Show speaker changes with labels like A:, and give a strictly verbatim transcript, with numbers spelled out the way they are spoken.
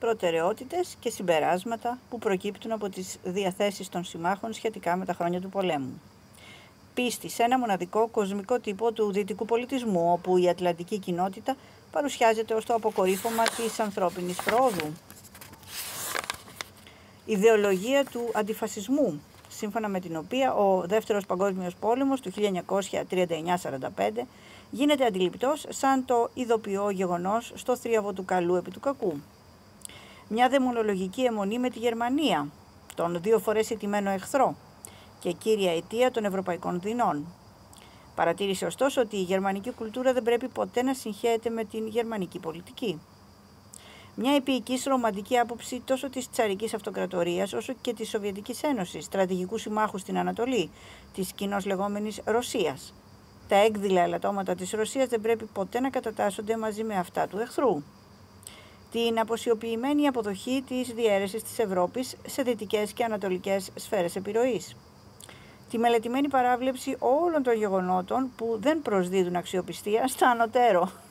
A: προτεραιότητες και συμπεράσματα που προκύπτουν από τις διαθέσεις των συμμάχων σχετικά με τα χρόνια του πολέμου. Πίστη σε ένα μοναδικό κοσμικό τύπο του δυτικού πολιτισμού, όπου η ατλαντική κοινότητα παρουσιάζεται ως το αποκορύφωμα της ανθρώπινης πρόοδου. Ιδεολογία του αντιφασισμού, σύμφωνα με την οποία ο Δεύτερος Παγκόσμιος Πόλεμος του χίλια εννιακόσια τριάντα εννιά σαράντα πέντε γίνεται αντιληπτός σαν το ειδοποιό γεγονός στο θρίαβο του καλού επί του κακού. Μια δαιμονολογική αιμονή με τη Γερμανία, τον δύο φορές ηττημένο εχθρό και κύρια αιτία των ευρωπαϊκών δεινών. Παρατήρησε ωστόσο ότι η γερμανική κουλτούρα δεν πρέπει ποτέ να συγχέεται με την γερμανική πολιτική. Μια επίοικης ρομαντική άποψη τόσο της τσαρικής αυτοκρατορίας όσο και της Σοβιετικής Ένωσης, στρατηγικού συμμάχου στην Ανατολή, της κοινώς λεγόμενης Ρωσίας. Τα έκδηλα ελαττώματα της Ρωσίας δεν πρέπει ποτέ να κατατάσσονται μαζί με αυτά του εχθρού. Την αποσιοποιημένη αποδοχή της διαίρεσης της Ευρώπης σε δυτικές και ανατολικές σφαίρες επιρροής. Τη μελετημένη παράβλεψη όλων των γεγονότων που δεν προσδίδουν αξιοπιστία στα ανωτέρω.